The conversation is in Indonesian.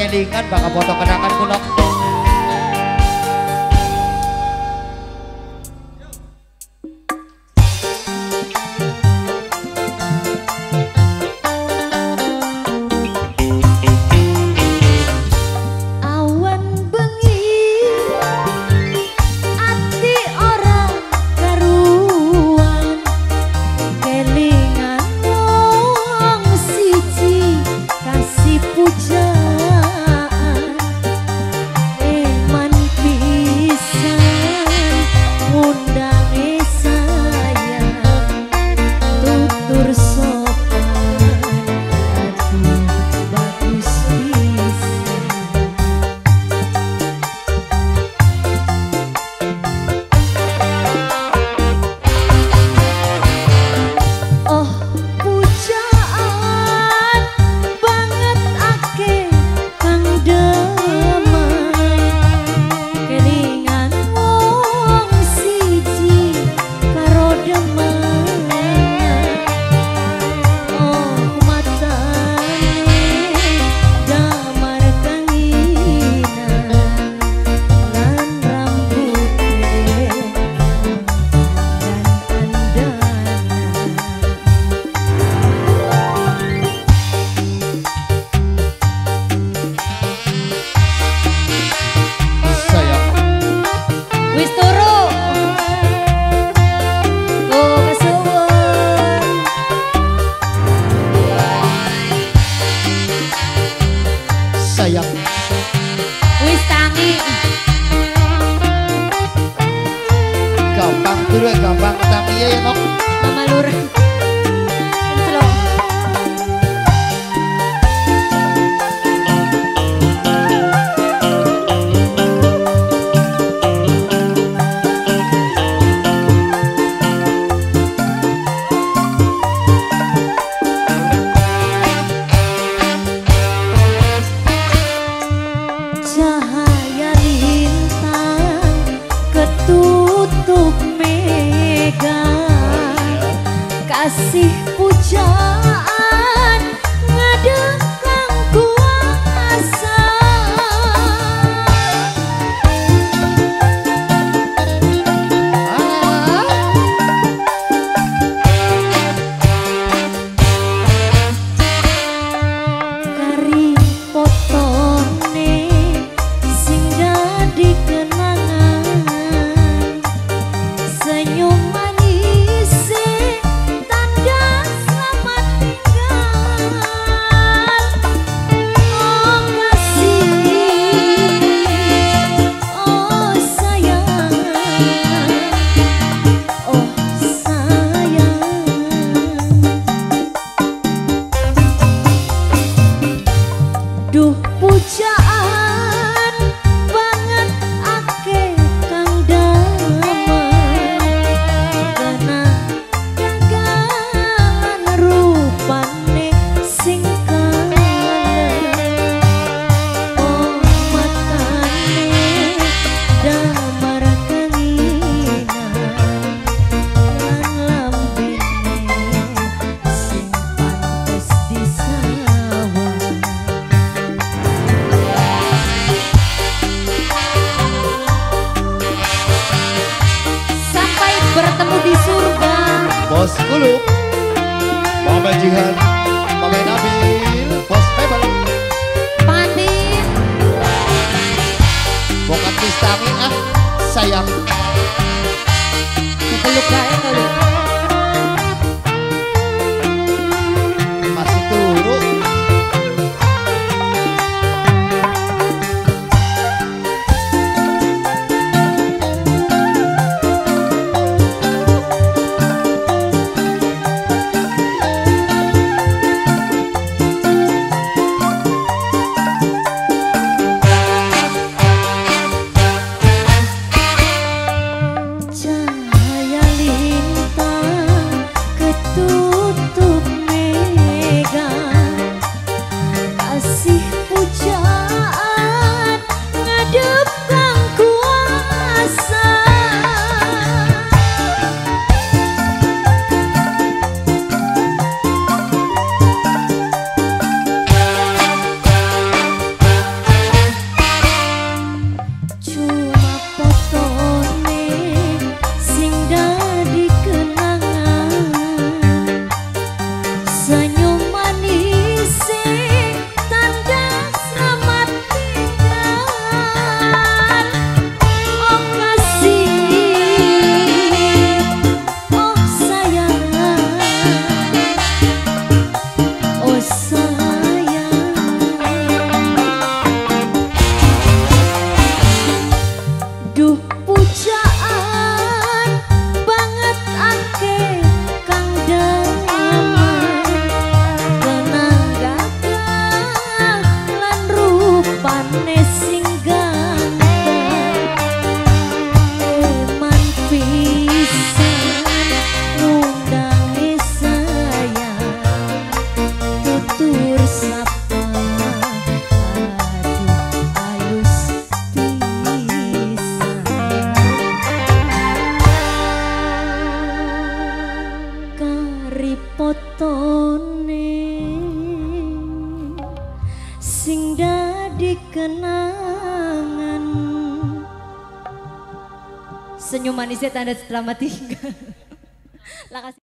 kelingan bakal foto kenangan kula. Wis tangi. Gampang dulu gampang tangi ya nok. Mama Lurah. Cahaya lintang ketutup mega, kasih pujaan ngadekang kuasa. Kari potone senyum manis tanda selamat tinggal. Oh kasih, oh sayang, oh sayang. Duh pujaan banget ake kang damai, karena dagangan rupane sing kalem. Oh matane damar kanginan, lan lambene sing pantes disawang. Sampai bertemu di surga. Bos Kuluk, Mama Jihan, Mama Nabil, Bos Mebel, Pandit. bukan Kristangi sayang. Peluk gae kali. Masih turu. Cahaya lintang Sulane sing ganteng eman pisan ngundangi sayang tutur sapa aduh alus pisan karipotone sing dadi kenangan senyum manisnya tanda selamat tinggal.